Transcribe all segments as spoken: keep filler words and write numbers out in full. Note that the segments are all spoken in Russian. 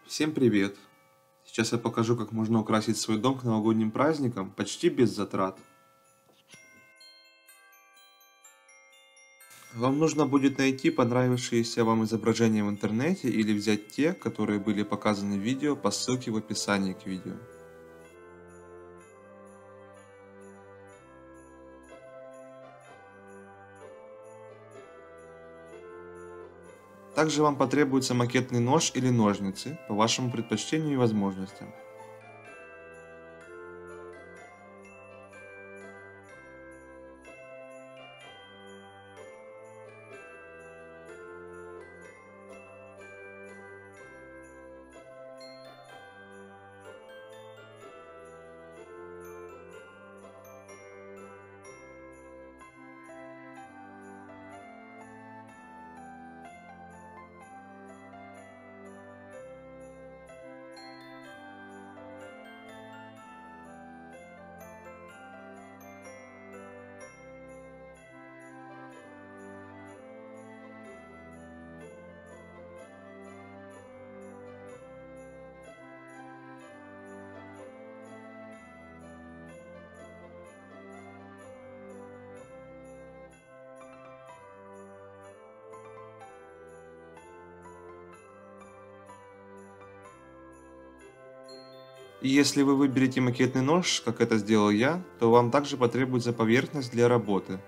Всем привет! Сейчас я покажу, как можно украсить свой дом к новогодним праздникам почти без затрат. Вам нужно будет найти понравившиеся вам изображения в интернете или взять те, которые были показаны в видео по ссылке в описании к видео. Также вам потребуется макетный нож или ножницы по вашему предпочтению и возможностям. И если вы выберете макетный нож, как это сделал я, то вам также потребуется поверхность для работы.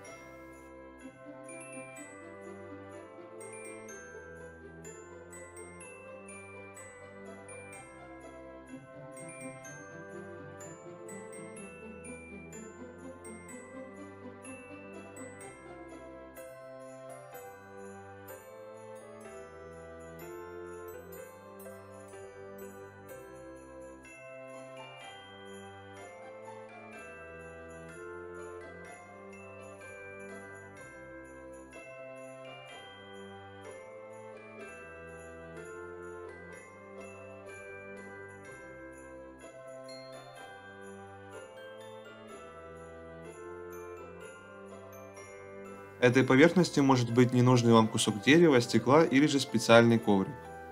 Этой поверхностью может быть ненужный вам кусок дерева, стекла или же специальный коврик.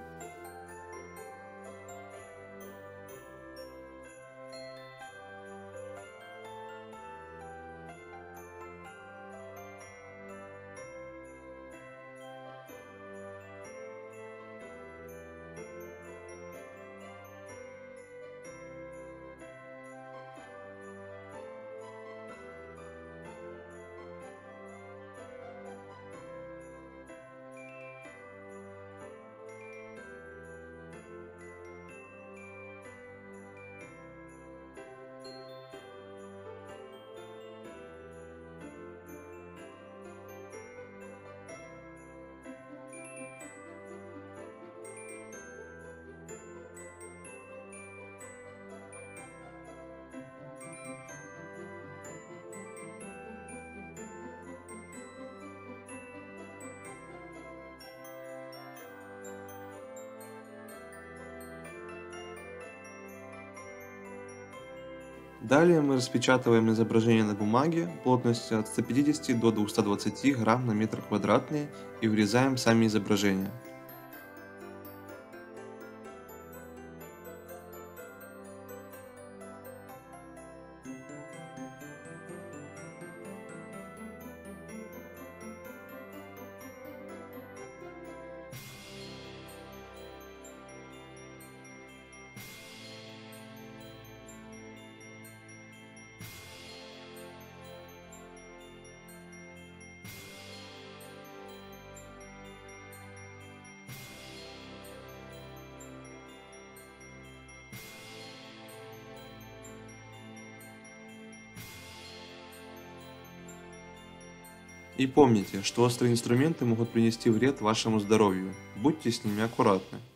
Далее мы распечатываем изображение на бумаге плотностью от ста пятидесяти до двухсот двадцати грамм на метр квадратный и вырезаем сами изображения. И помните, что острые инструменты могут принести вред вашему здоровью. Будьте с ними аккуратны.